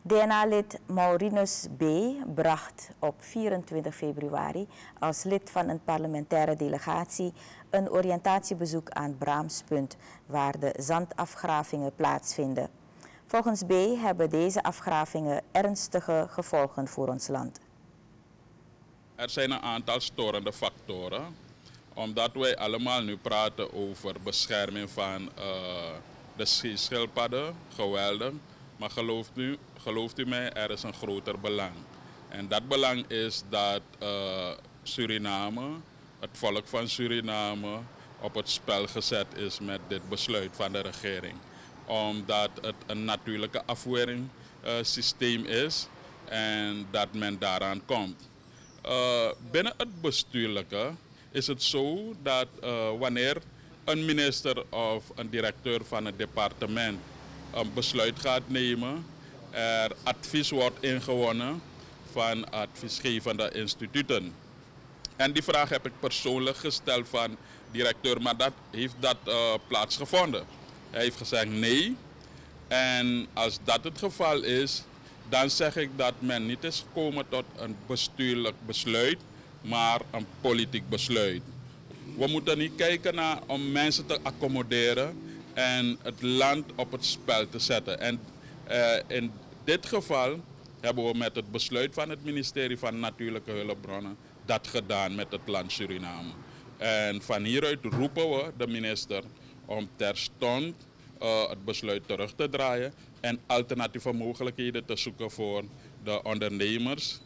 DNA-lid Maureenus B. bracht op 24 februari als lid van een parlementaire delegatie een oriëntatiebezoek aan Braamspunt, waar de zandafgravingen plaatsvinden. Volgens B. hebben deze afgravingen ernstige gevolgen voor ons land. Er zijn een aantal storende factoren, omdat wij allemaal nu praten over bescherming van de schildpadden, geweldig. Maar gelooft u mij, er is een groter belang. En dat belang is dat Suriname, het volk van Suriname, op het spel gezet is met dit besluit van de regering. Omdat het een natuurlijke afweringsysteem is en dat men daaraan komt. Binnen het bestuurlijke is het zo dat wanneer een minister of een directeur van het departement een besluit gaat nemen, er advies wordt ingewonnen van adviesgevende instituten. En die vraag heb ik persoonlijk gesteld van directeur, maar heeft dat plaatsgevonden? Hij heeft gezegd nee. En als dat het geval is, dan zeg ik dat men niet is gekomen tot een bestuurlijk besluit, maar een politiek besluit. We moeten niet kijken naar om mensen te accommoderen en het land op het spel te zetten. En in dit geval hebben we met het besluit van het ministerie van Natuurlijke Hulpbronnen dat gedaan met het land Suriname. En van hieruit roepen we de minister om terstond het besluit terug te draaien en alternatieve mogelijkheden te zoeken voor de ondernemers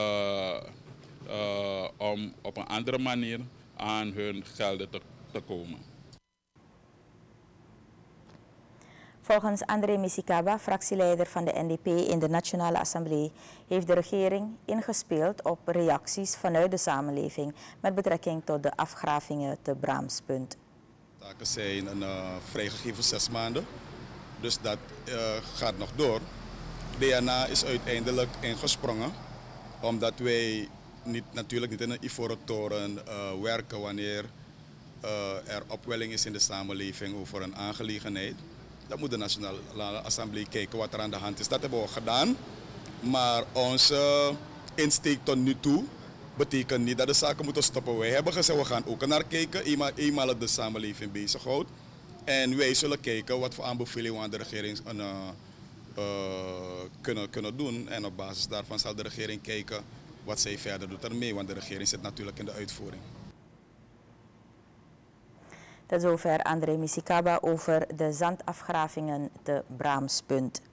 om op een andere manier aan hun gelden te komen. Volgens André Misikaba, fractieleider van de NDP in de Nationale Assemblée, heeft de regering ingespeeld op reacties vanuit de samenleving met betrekking tot de afgravingen te Braamspunt. De taken zijn vrijgegeven 6 maanden, dus dat gaat nog door. DNA is uiteindelijk ingesprongen, omdat wij natuurlijk niet in een ivoren toren werken wanneer er opwelling is in de samenleving over een aangelegenheid. Dan moet de Nationale Assemblée kijken wat er aan de hand is. Dat hebben we gedaan, maar onze insteek tot nu toe betekent niet dat de zaken moeten stoppen. Wij hebben gezegd, we gaan ook naar kijken, eenmaal het de samenleving bezighoudt. En wij zullen kijken wat voor aanbevelingen we aan de regering kunnen doen. En op basis daarvan zal de regering kijken wat zij verder doet ermee, want de regering zit natuurlijk in de uitvoering. Tot zover André Misikaba over de zandafgravingen te Braamspunt.